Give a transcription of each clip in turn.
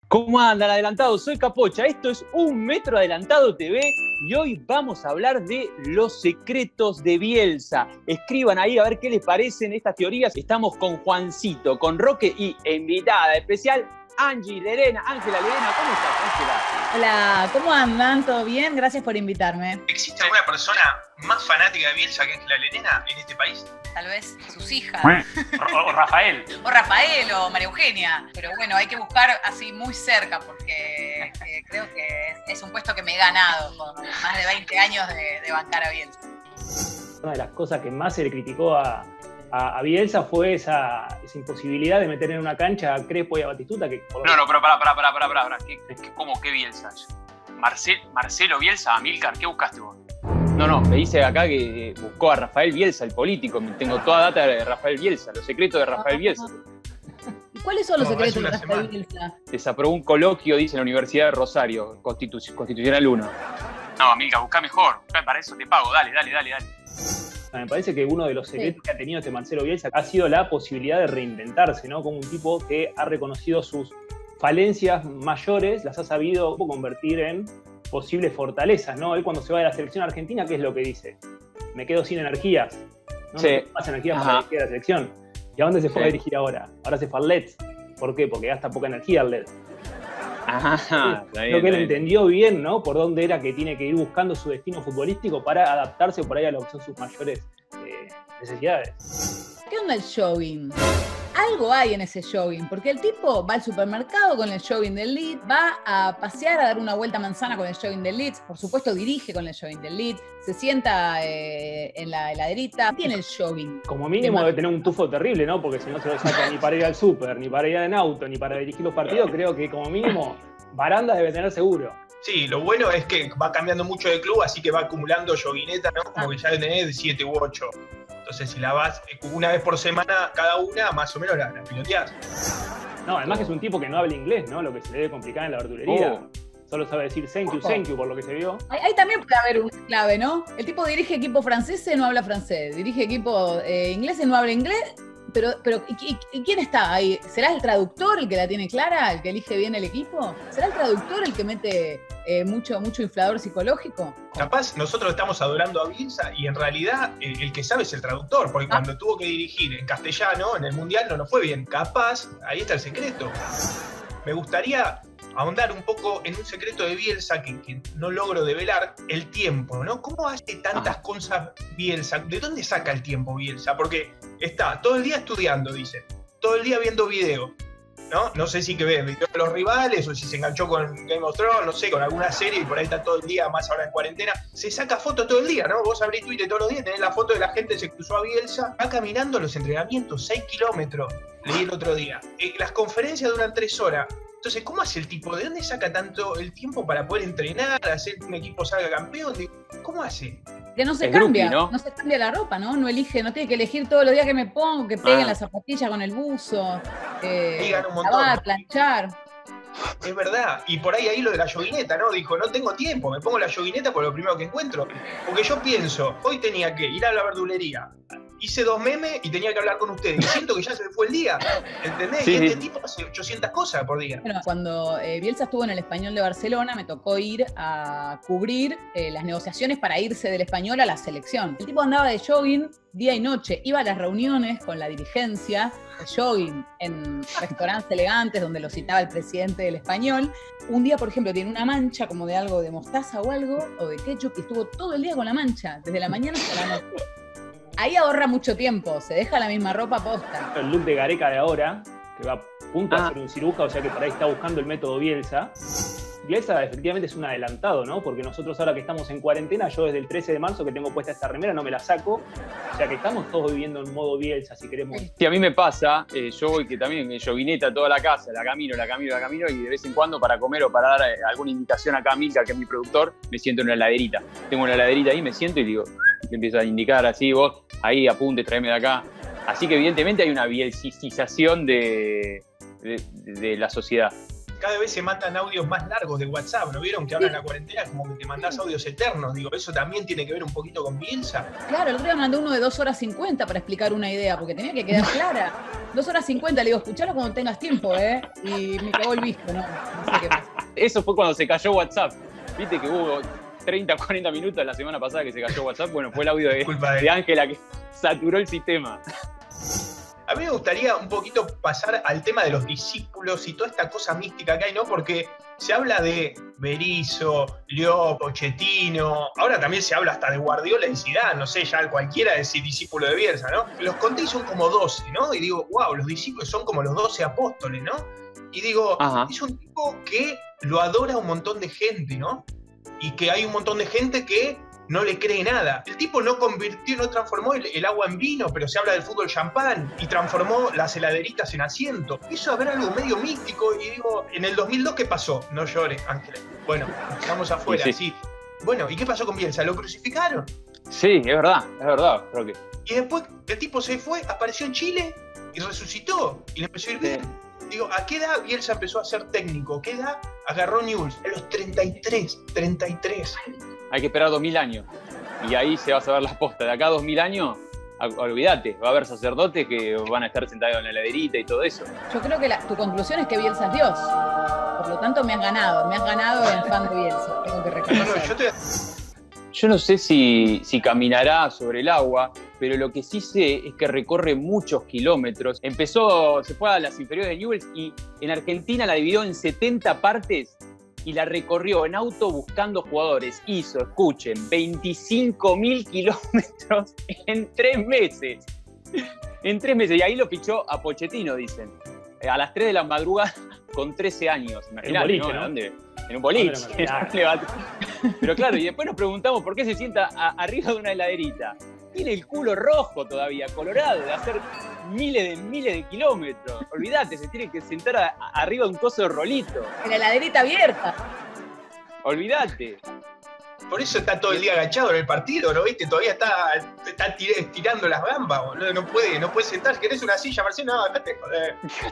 ¿Cómo andan, adelantados? Soy Capocha, esto es Un Metro Adelantado TV y hoy vamos a hablar de los secretos de Bielsa. Escriban ahí a ver qué les parecen estas teorías. Estamos con Juancito, con Roque y invitada especial, Ángela Lerena. ¿Cómo estás, Ángela? Hola, ¿cómo andan? ¿Todo bien? Gracias por invitarme. ¿Existe alguna persona más fanática de Bielsa que Ángela Lerena en este país? Tal vez sus hijas. O Rafael. O Rafael o María Eugenia. Pero bueno, hay que buscar así muy cerca porque creo que es un puesto que me he ganado con más de 20 años de bancar a Bielsa. Una de las cosas que más se le criticó a Bielsa fue esa imposibilidad de meter en una cancha a Crespo y a Batistuta. Que No, pero pará. ¿Cómo qué Bielsa? Marcelo Bielsa, Amílcar, ¿qué buscaste vos? No, me dice acá que buscó a Rafael Bielsa, el político. Tengo toda data de Rafael Bielsa, los secretos de Rafael Bielsa. ¿Y cuáles son los secretos de Rafael Bielsa? Desaprobó un coloquio, dice, en la Universidad de Rosario, Constitucional 1. No, Amílcar, buscá mejor. Para eso te pago, dale. Me parece que uno de los secretos que ha tenido este Marcelo Bielsa ha sido la posibilidad de reinventarse, ¿no? Como un tipo que ha reconocido sus falencias mayores, las ha sabido convertir en posibles fortalezas, ¿no? Él cuando se va de la selección argentina, ¿qué es lo que dice? Me quedo sin energías, ¿no? Sí. No tengo más energías para dirigir a la selección. ¿Y a dónde se fue a dirigir ahora? Ahora se fue al Leeds. ¿Por qué? Porque gasta poca energía al Leeds. Creo que él entendió bien, ¿no? Por dónde era que tiene que ir buscando su destino futbolístico para adaptarse por ahí a lo que son sus mayores necesidades. ¿Qué onda el jogging? Algo hay en ese jogging, porque el tipo va al supermercado con el jogging del Leeds, va a pasear, a dar una vuelta a manzana con el jogging del Leeds, por supuesto dirige con el jogging del Leeds, se sienta en la heladerita, tiene el jogging. Como mínimo debe tener un tufo terrible, ¿no? Porque si no se lo saca ni para ir al súper, ni para ir en auto, ni para dirigir los partidos, creo que como mínimo baranda debe tener seguro. Sí, lo bueno es que va cambiando mucho de club, así que va acumulando joguinetas, ¿no? Como que ya debe tener 7 u 8. Entonces, si la vas una vez por semana, cada una, más o menos la piloteás. No, además que es un tipo que no habla inglés, ¿no? Lo que se le debe complicar en la verdulería. Solo sabe decir thank you, por lo que se vio. Ahí también puede haber una clave, ¿no? El tipo dirige equipo franceses, no habla francés. Dirige equipo ingleses, no habla inglés. Pero ¿y quién está ahí? ¿Será el traductor el que la tiene clara, el que elige bien el equipo? ¿Será el traductor el que mete mucho inflador psicológico? Capaz nosotros estamos adorando a Bielsa y en realidad el que sabe es el traductor, porque cuando tuvo que dirigir en castellano en el Mundial no nos fue bien. Capaz, ahí está el secreto. Me gustaría ahondar un poco en un secreto de Bielsa que no logro develar, el tiempo, ¿no? ¿Cómo hace tantas cosas Bielsa? ¿De dónde saca el tiempo Bielsa? Porque está todo el día estudiando, dice, todo el día viendo videos, ¿no? No sé si que ve videos de los rivales o si se enganchó con Game of Thrones, no sé, con alguna serie y por ahí está todo el día, más ahora en cuarentena. Se saca fotos todo el día, ¿no? Vos abrís Twitter todos los días, tenés la foto de la gente que se cruzó a Bielsa, va caminando los entrenamientos, 6 kilómetros, leí el otro día. Las conferencias duran 3 horas. Entonces, ¿cómo hace el tipo? ¿De dónde saca tanto el tiempo para poder entrenar, hacer que un equipo salga campeón? ¿Cómo hace? Que no se cambia, ¿no? Se cambia la ropa, ¿no? No tiene que elegir todos los días que me pongo, que peguen las zapatillas con el buzo, Digan un montón. lavar, planchar. Es verdad, y por ahí lo de la yoguineta, ¿no? Dijo, no tengo tiempo, me pongo la yoguineta por lo primero que encuentro. Porque yo pienso, hoy tenía que ir a la verdulería, hice 2 memes y tenía que hablar con ustedes. Y siento que ya se me fue el día, ¿entendés? Sí, y este tipo hace 800 cosas por día. Bueno, cuando Bielsa estuvo en el Español de Barcelona, me tocó ir a cubrir las negociaciones para irse del Español a la selección. El tipo andaba de jogging día y noche, iba a las reuniones con la dirigencia, jogging en restaurantes elegantes donde lo citaba el presidente del Español. Un día, por ejemplo, tiene una mancha como de algo de mostaza o algo, o de ketchup, y estuvo todo el día con la mancha, desde la mañana hasta la noche. Ahí ahorra mucho tiempo, se deja la misma ropa posta. El look de Gareca de ahora, que va a punto a ser un cirujano, o sea que por ahí está buscando el método Bielsa. Bielsa efectivamente es un adelantado, ¿no? Porque nosotros ahora que estamos en cuarentena, yo desde el 13 de marzo que tengo puesta esta remera no me la saco. O sea que estamos todos viviendo en modo Bielsa, si queremos. Sí, a mí me pasa, yo voy que también me yoguineta toda la casa, la camino y de vez en cuando para comer o para dar alguna invitación acá a Milka, que es mi productor, me siento en una heladerita. Tengo una heladerita ahí, me siento y digo, empiezo a indicar así, vos, ahí apunte, tráeme de acá. Así que evidentemente hay una bielcización de la sociedad. Cada vez se mandan audios más largos de WhatsApp, ¿no vieron? Que ahora en la cuarentena como que te mandás audios eternos. Digo, ¿eso también tiene que ver un poquito con Bielsa? Claro, el otro día mandó uno de 2 horas 50 para explicar una idea, porque tenía que quedar clara. 2 horas 50, le digo, escuchalo cuando tengas tiempo, ¿eh? Y me cagó el visto, no sé qué pasa. Eso fue cuando se cayó WhatsApp. Viste que hubo 30, 40 minutos la semana pasada que se cayó WhatsApp. Bueno, fue el audio de Ángela que saturó el sistema. A mí me gustaría un poquito pasar al tema de los discípulos y toda esta cosa mística que hay, ¿no? Porque se habla de Berizzo, Leo, Pochettino, ahora también se habla hasta de Guardiola y Zidane, no sé, ya cualquiera es discípulo de Bielsa, ¿no? Los conté son como 12, ¿no? Y digo, wow, los discípulos son como los 12 apóstoles, ¿no? Y digo, es un tipo que lo adora un montón de gente, ¿no? Y que hay un montón de gente que no le cree nada. El tipo no transformó el agua en vino, pero se habla del fútbol champán y transformó las heladeritas en asiento. Hizo haber algo medio místico y digo, en el 2002, ¿qué pasó? No llores, Ángela. Bueno, quedamos afuera, sí. Bueno, ¿y qué pasó con Bielsa? ¿Lo crucificaron? Sí, es verdad, Roque. Y después el tipo se fue, apareció en Chile y resucitó y le empezó a ir bien. Digo, ¿a qué edad Bielsa empezó a ser técnico? ¿Qué edad agarró Newell's? A los 33. Hay que esperar 2000 años. Y ahí se va a saber la posta. De acá a 2000 años, olvídate, va a haber sacerdotes que van a estar sentados en la heladerita y todo eso. Yo creo que tu conclusión es que Bielsa es Dios. Por lo tanto, me has ganado en fan de Bielsa. Tengo que reconocer. Yo no sé si caminará sobre el agua, pero lo que sí sé es que recorre muchos kilómetros. Se fue a las inferiores de Newell's y en Argentina la dividió en 70 partes y la recorrió en auto buscando jugadores. Hizo, escuchen, 25.000 kilómetros en 3 meses. En 3 meses. Y ahí lo fichó a Pochettino, dicen. A las 3 de la madrugada con 13 años. Imaginate, ¿no? ¿Dónde? En un boliche. Pero claro, y después nos preguntamos por qué se sienta arriba de una heladerita. Tiene el culo rojo todavía, colorado, de hacer miles de kilómetros. Olvídate, se tiene que sentar arriba de un coso de rolito. En la heladerita abierta. Olvídate. Por eso está todo el día agachado en el partido, ¿no viste? Todavía está tirando las gambas, boludo. No puede sentar. ¿Querés una silla, Marcelo? No, dejate joder.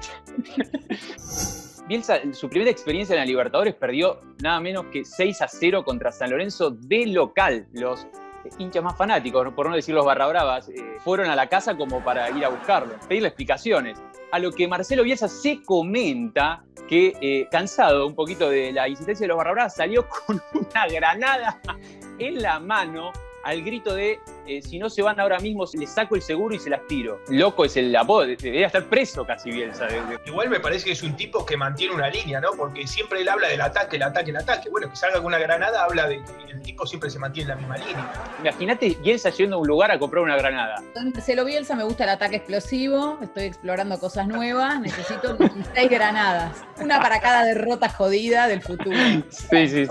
Bielsa, su primera experiencia en la Libertadores perdió nada menos que 6-0 contra San Lorenzo de local. Los hinchas más fanáticos, por no decir los barrabravas, fueron a la casa como para ir a buscarlo, pedirle explicaciones. A lo que Marcelo Bielsa se comenta que, cansado un poquito de la insistencia de los barrabravas, salió con una granada en la mano al grito de si no se van ahora mismo, les saco el seguro y se las tiro. Loco es el apodo, debería estar preso casi Bielsa. Igual me parece que es un tipo que mantiene una línea, ¿no? Porque siempre él habla del ataque. Bueno, que salga con una granada habla de que el tipo siempre se mantiene en la misma línea. Imagínate Bielsa yendo a un lugar a comprar una granada. Marcelo Bielsa, me gusta el ataque explosivo, estoy explorando cosas nuevas, necesito 16 granadas. Una para cada derrota jodida del futuro. Sí.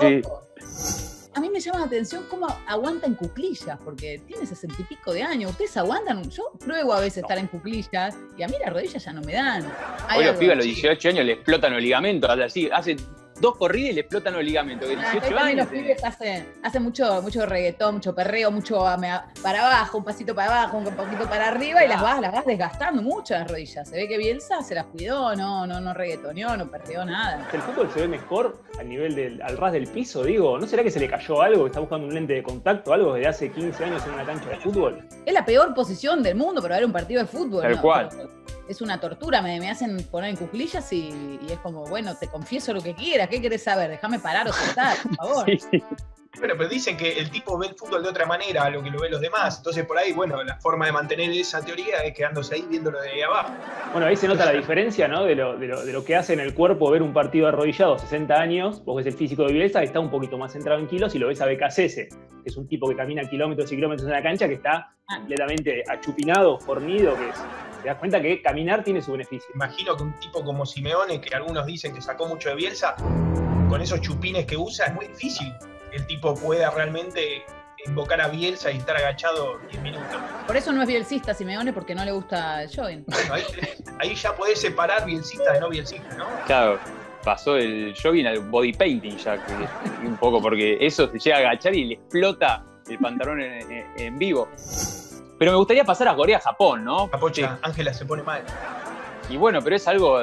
A mí me llama la atención cómo aguanta en cuclillas, porque tiene 60 y pico de años. ¿Ustedes aguantan? Yo pruebo a veces estar en cuclillas y a mí las rodillas ya no me dan. Hoy los pibes a los 18 años le explotan los ligamentos, así, hace 2 corridas y le explotan los ligamentos. De 18 años. Los pibes hacen mucho reggaetón, mucho perreo, mucho para abajo, un pasito para abajo, un poquito para arriba y las vas desgastando mucho las rodillas. Se ve que Bielsa se las cuidó, no reggaetoneó, no perreó nada. El fútbol se ve mejor al nivel al ras del piso, digo. ¿No será que se le cayó algo, que está buscando un lente de contacto, algo desde hace 15 años en una cancha de fútbol? Es la peor posición del mundo para ver un partido de fútbol. Tal cual. Es una tortura, me hacen poner en cuclillas y es como, bueno, te confieso lo que quieras, ¿qué querés saber? Déjame parar o sentar, por favor. Sí. Bueno, pero dicen que el tipo ve el fútbol de otra manera a lo que lo ven los demás. Entonces, por ahí, bueno, la forma de mantener esa teoría es quedándose ahí viéndolo de ahí abajo. Bueno, ahí se nota la diferencia, ¿no? De lo que hace en el cuerpo ver un partido arrodillado 60 años. Vos ves el físico de Bielsa, que está un poquito más centrado en kilos, y lo ves a Becasese, que es un tipo que camina kilómetros y kilómetros en la cancha, que está completamente achupinado, fornido, que te das cuenta que caminar tiene su beneficio. Imagino que un tipo como Simeone, que algunos dicen que sacó mucho de Bielsa, con esos chupines que usa, es muy difícil el tipo pueda realmente invocar a Bielsa y estar agachado 10 minutos. Por eso no es bielcista Simeone, porque no le gusta el jogging. Bueno, ahí ya podés separar bielcista de no bielcista, ¿no? Claro, pasó el jogging al body painting ya, que un poco, porque eso se llega a agachar y le explota el pantalón en vivo. Pero me gustaría pasar a Corea-Japón, ¿no? Capocha, Ángela se pone mal. Y bueno, pero es algo de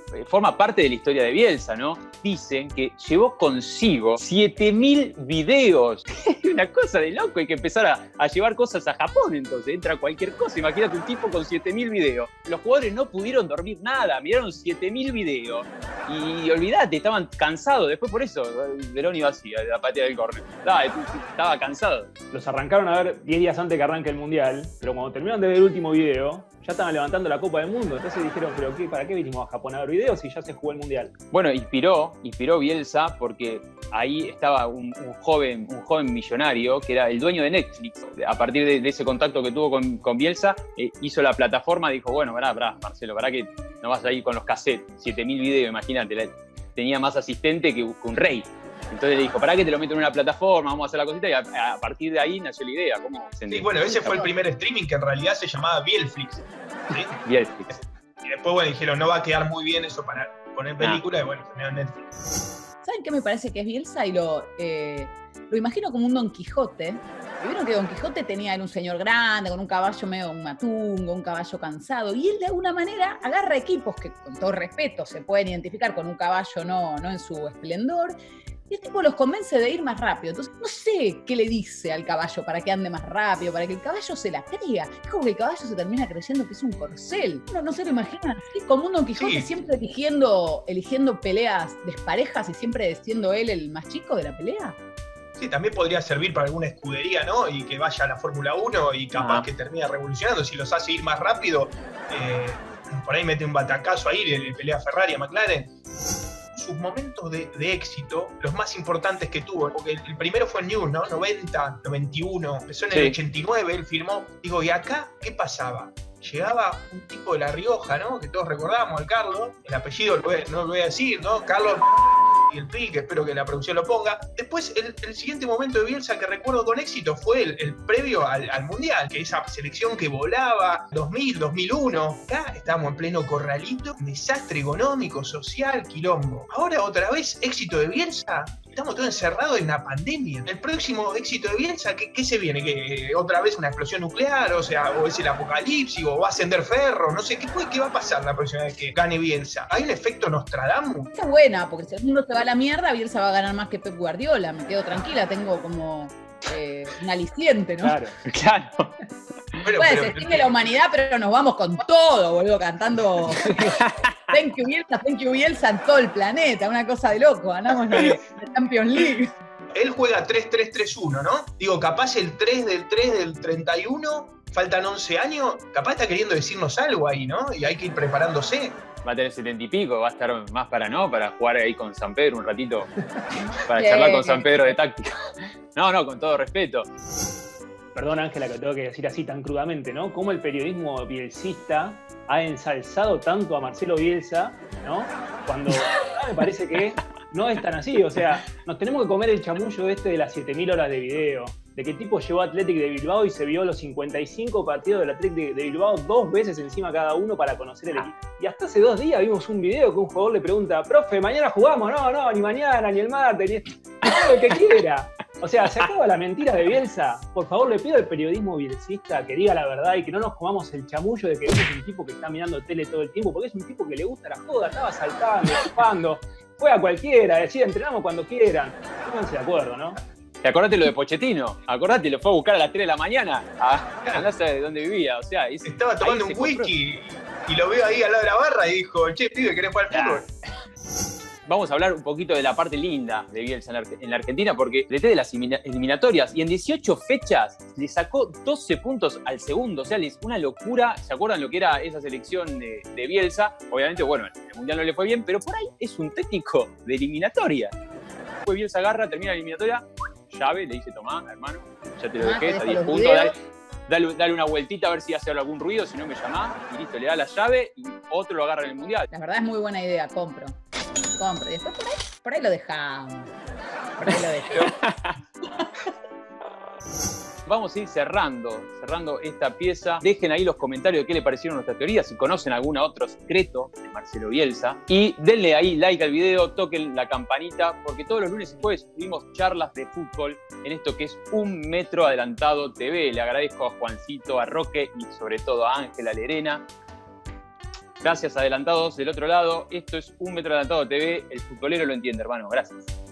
forma parte de la historia de Bielsa, ¿no? Dicen que llevó consigo 7000 videos. Una cosa de loco, hay que empezar a llevar cosas a Japón, entonces entra cualquier cosa. Imagínate un tipo con 7000 videos. Los jugadores no pudieron dormir nada, miraron 7000 videos. Y olvidate, estaban cansados. Después por eso, Verón iba así, a la patea del córner. Estaba cansado. Los arrancaron a ver 10 días antes que arranque el Mundial, pero cuando terminaron de ver el último video, ya estaban levantando la Copa del Mundo. Entonces dijeron, ¿pero qué? ¿Para qué vinimos a Japón a ver videos si ya se jugó el Mundial? Bueno, inspiró Bielsa porque ahí estaba un joven millonario que era el dueño de Netflix. A partir de ese contacto que tuvo con Bielsa, hizo la plataforma, dijo, bueno, pará, Marcelo, ¿para qué no vas a ir con los cassettes? 7000 videos, imagínate, tenía más asistente que un rey. Entonces le dijo, ¿para qué te lo meto en una plataforma? Vamos a hacer la cosita, y a partir de ahí nació la idea. Sí, bueno, ese fue el primer streaming que en realidad se llamaba Bielflix. ¿Sí? Bielflix. Y después, bueno, dijeron, no va a quedar muy bien eso para poner película, y bueno, generaron Netflix. ¿Saben qué me parece que es Bielsa? Y lo imagino como un Don Quijote. Y vieron que Don Quijote era un señor grande, con un caballo medio matungo, un caballo cansado, y él de alguna manera agarra equipos que con todo respeto se pueden identificar con un caballo no en su esplendor, y el tipo los convence de ir más rápido. Entonces no sé qué le dice al caballo para que ande más rápido, para que el caballo se la crea. Es como que el caballo se termina creyendo que es un corcel. Uno no se lo imagina así, como un Don Quijote, sí, siempre eligiendo peleas desparejas y siempre siendo él el más chico de la pelea. Sí, también podría servir para alguna escudería, ¿no? Y que vaya a la Fórmula 1 y capaz que termina revolucionando. Si los hace ir más rápido, por ahí mete un batacazo ahí, le pelea a Ferrari, a McLaren. Sus momentos de éxito, los más importantes que tuvo, porque el primero fue en News, ¿no? 90, 91, empezó en el 89, él firmó. Digo, ¿y acá qué pasaba? Llegaba un tipo de La Rioja, ¿no? Que todos recordamos, el Carlos, el apellido no lo voy a decir, ¿no? Carlos y el Pi, que espero que la producción lo ponga. Después, el siguiente momento de Bielsa que recuerdo con éxito fue el previo al Mundial, que esa selección que volaba, 2000, 2001. Acá estábamos en pleno corralito, desastre económico, social, quilombo. Ahora otra vez, éxito de Bielsa. Estamos todos encerrados en una pandemia. El próximo éxito de Bielsa, ¿qué se viene? ¿Que otra vez una explosión nuclear? O sea, o es el apocalipsis, o va a ascender Ferro, no sé, ¿qué va a pasar la próxima vez que gane Bielsa? ¿Hay un efecto Nostradamus? Esa es buena, porque si el mundo se va a la mierda, Bielsa va a ganar más que Pep Guardiola. Me quedo tranquila, tengo como un aliciente, ¿no? Claro. Puede, se extingue la humanidad, pero nos vamos con todo, boludo, cantando Thank you Bielsa en todo el planeta, una cosa de loco, ganamos la Champions League. Él juega 3-3-3-1, ¿no? Digo, capaz el 3 del 31, faltan 11 años, capaz está queriendo decirnos algo ahí, ¿no? Y hay que ir preparándose. Va a tener 70 y pico, va a estar más para jugar ahí con San Pedro un ratito, para charlar con San Pedro de táctica. No, con todo respeto. Perdón, Ángela, que tengo que decir así tan crudamente, ¿no? Cómo el periodismo bielsista ha ensalzado tanto a Marcelo Bielsa, ¿no? Cuando me parece que no es tan así. O sea, nos tenemos que comer el chamullo de las 7000 horas de video, de que el tipo llevó a Athletic de Bilbao y se vio los 55 partidos del Athletic de Bilbao 2 veces encima cada uno para conocer el equipo. Y hasta hace 2 días vimos un video que un jugador le pregunta, profe, ¿mañana jugamos? No, ni mañana, ni el martes, ni todo lo que quiera. O sea, se acaba la mentira de Bielsa. Por favor, le pido al periodismo bielsista que diga la verdad y que no nos comamos el chamullo de que es un tipo que está mirando tele todo el tiempo, porque es un tipo que le gusta la joda, estaba saltando, jugando, fue a cualquiera, decía, entrenamos cuando quieran. Pónganse de acuerdo, ¿no? Acordate lo de Pochettino, lo fue a buscar a las 3 de la mañana, no sé de dónde vivía, o sea... Estaba tomando un whisky y lo veo ahí al lado de la barra y dijo, che, pibe, ¿querés jugar al fútbol? Vamos a hablar un poquito de la parte linda de Bielsa en la Argentina, porque le de las eliminatorias y en 18 fechas le sacó 12 puntos al segundo, o sea, es una locura. ¿Se acuerdan lo que era esa selección de Bielsa? Obviamente, bueno, el Mundial no le fue bien, pero por ahí es un técnico de eliminatoria. Después Bielsa agarra, termina la eliminatoria, llave, le dice, tomá, hermano, ya te lo dejé, está 10 puntos, dale una vueltita a ver si hace algún ruido, si no me llamás, y listo, le da la llave y otro lo agarra en el Mundial. La verdad es muy buena idea, compro. Y después por ahí lo dejamos. Vamos a ir cerrando esta pieza. Dejen ahí los comentarios de qué le parecieron nuestras teorías, si conocen algún otro secreto de Marcelo Bielsa. Y denle ahí like al video, toquen la campanita, porque todos los lunes y jueves subimos charlas de fútbol en esto que es Un Metro Adelantado TV. Le agradezco a Juancito, a Roque y sobre todo a Ángela Lerena. Gracias, adelantados del otro lado. Esto es Un Metro Adelantado TV. El futbolero lo entiende, hermano. Gracias.